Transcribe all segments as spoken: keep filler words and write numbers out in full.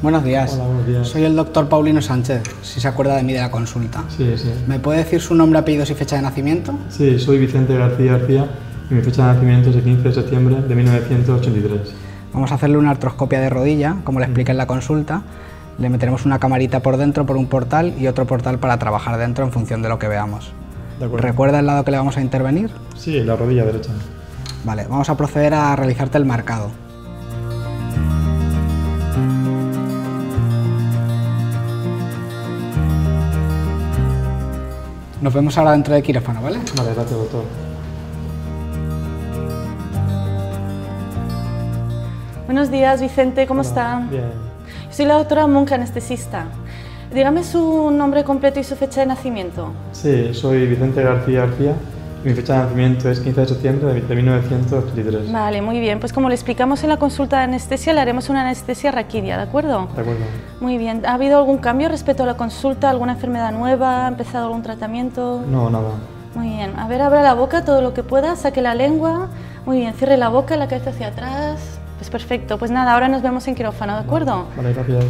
Buenos días. Hola, buenos días. Soy el doctor Paulino Sánchez, si se acuerda de mí de la consulta. Sí, sí. ¿Me puede decir su nombre, apellidos y fecha de nacimiento? Sí, soy Vicente García García y mi fecha de nacimiento es el quince de septiembre de mil novecientos ochenta y tres. Vamos a hacerle una artroscopia de rodilla, como le expliqué en la consulta. Le meteremos una camarita por dentro por un portal y otro portal para trabajar dentro en función de lo que veamos. De acuerdo. ¿Recuerda el lado que le vamos a intervenir? Sí, la rodilla derecha. Vale, vamos a proceder a realizarte el marcado. Nos vemos ahora dentro de quirófano, ¿vale? Vale, gracias, doctor. Buenos días, Vicente, ¿cómo Hola. está? Bien. Yo soy la doctora Munch, anestesista. Dígame su nombre completo y su fecha de nacimiento. Sí, soy Vicente García García y mi fecha de nacimiento es quince de septiembre de mil novecientos ochenta y tres. Vale, muy bien. Pues como le explicamos en la consulta de anestesia, le haremos una anestesia raquídea, ¿de acuerdo? De acuerdo. Muy bien. ¿Ha habido algún cambio respecto a la consulta? ¿Alguna enfermedad nueva? ¿Ha empezado algún tratamiento? No, nada. Muy bien. A ver, abra la boca todo lo que pueda, saque la lengua. Muy bien, cierre la boca, la cabeza hacia atrás. Pues perfecto. Pues nada, ahora nos vemos en quirófano, ¿de acuerdo? Vale, gracias.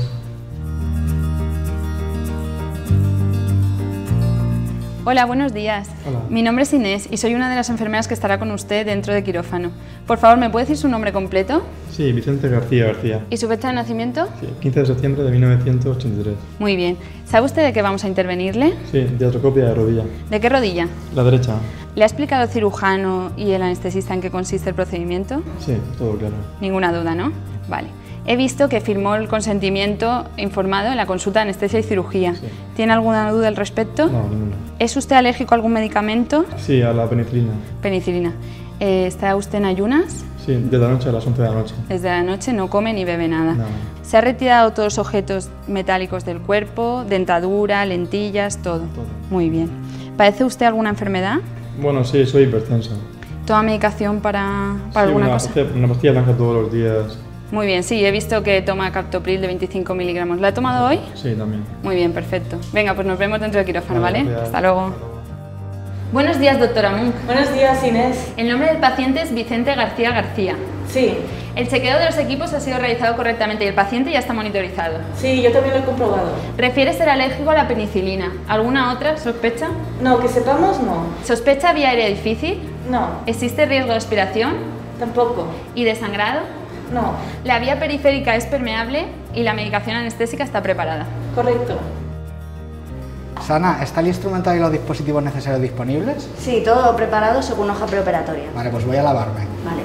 Hola, buenos días. Hola. Mi nombre es Inés y soy una de las enfermeras que estará con usted dentro de quirófano. Por favor, ¿me puede decir su nombre completo Sí, Vicente García García. y su fecha de nacimiento? Sí, quince de septiembre de mil novecientos ochenta y tres. Muy bien. ¿Sabe usted de qué vamos a intervenirle? Sí, diatrocopia de rodilla. ¿De qué rodilla? La derecha. ¿Le ha explicado el cirujano y el anestesista en qué consiste el procedimiento? Sí, todo claro. Ninguna duda, ¿no? Vale. He visto que firmó el consentimiento informado en la consulta de anestesia y cirugía. Sí. ¿Tiene alguna duda al respecto? No, ninguna. ¿Es usted alérgico a algún medicamento? Sí, a la penicilina. Penicilina. Eh, ¿Está usted en ayunas? Sí, de la noche a las once de la noche. Desde la noche no come ni bebe nada. Nada. Se ha retirado todos los objetos metálicos del cuerpo, dentadura, lentillas, todo. Todo. Muy bien. ¿Padece usted alguna enfermedad? Bueno, sí, soy hipertensa. ¿Toma medicación para, para Sí, alguna una cosa? pastilla, una pastilla blanca todos los días. Muy bien, sí, he visto que toma captopril de veinticinco miligramos. ¿La ha tomado hoy? Sí, también. Muy bien, perfecto. Venga, pues nos vemos dentro del quirófano, Vale, ¿vale? gracias. Hasta luego. Buenos días, doctora Munch. Buenos días, Inés. El nombre del paciente es Vicente García García. Sí, El chequeo de los equipos ha sido realizado correctamente y el paciente ya está monitorizado. sí, yo también lo he comprobado. Refiere ser alérgico a la penicilina. ¿Alguna otra sospecha? No, que sepamos, no. ¿Sospecha vía aérea difícil? No, ¿Existe riesgo de aspiración tampoco. y de sangrado? No, La vía periférica es permeable y la medicación anestésica está preparada. correcto. Sana, ¿está el instrumental y los dispositivos necesarios disponibles? Sí, todo preparado según hoja preoperatoria. Vale, pues voy a lavarme. Vale.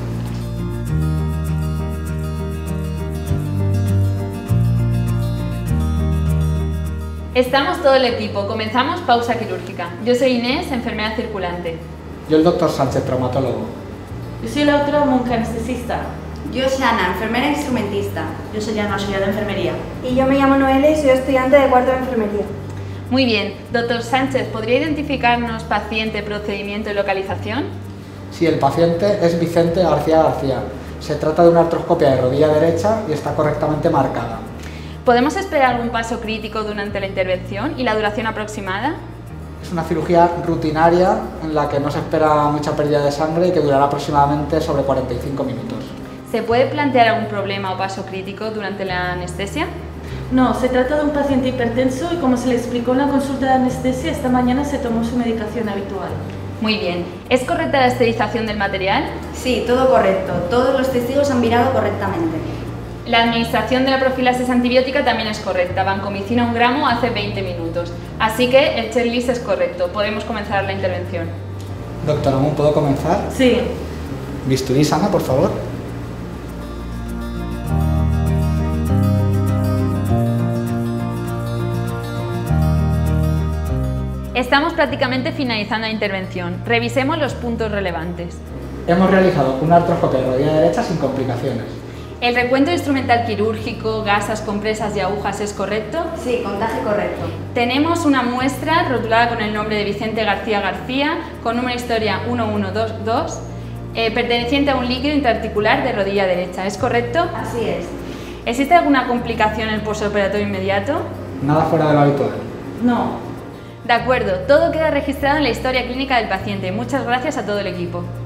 Estamos todo el equipo. Comenzamos pausa quirúrgica. Yo soy Inés, enfermera circulante. Yo el doctor Sánchez, traumatólogo. Yo soy la doctora Munch, anestesista. Yo, Shana, enfermera instrumentista. Yo soy Ana, auxiliar de enfermería. Y yo me llamo Noelia y soy estudiante de cuarto de enfermería. Muy bien. Doctor Sánchez, ¿podría identificarnos paciente, procedimiento y localización? Sí, el paciente es Vicente García García. Se trata de una artroscopia de rodilla derecha y está correctamente marcada. ¿Podemos esperar algún paso crítico durante la intervención y la duración aproximada? Es una cirugía rutinaria en la que no se espera mucha pérdida de sangre y que durará aproximadamente sobre cuarenta y cinco minutos. ¿Se puede plantear algún problema o paso crítico durante la anestesia? No, se trata de un paciente hipertenso y como se le explicó en la consulta de anestesia, esta mañana se tomó su medicación habitual. Muy bien. ¿Es correcta la esterilización del material? Sí, todo correcto. Todos los testigos han mirado correctamente. La administración de la profilaxis antibiótica también es correcta. Vancomicina un gramo hace veinte minutos. Así que el checklist es correcto. Podemos comenzar la intervención. Doctor Amun, ¿puedo comenzar? Sí, Bisturí, Sana, por favor. Estamos prácticamente finalizando la intervención. Revisemos los puntos relevantes. Hemos realizado una artroscopia de rodilla derecha sin complicaciones. ¿El recuento instrumental quirúrgico, gasas, compresas y agujas es correcto? Sí, contaje correcto. Tenemos una muestra rotulada con el nombre de Vicente García García, con número de historia uno uno dos dos, eh, perteneciente a un líquido intraarticular de rodilla derecha. ¿Es correcto? Así es. ¿Existe alguna complicación en el postoperatorio inmediato? Nada fuera de lo habitual. no. De acuerdo, todo queda registrado en la historia clínica del paciente. Muchas gracias a todo el equipo.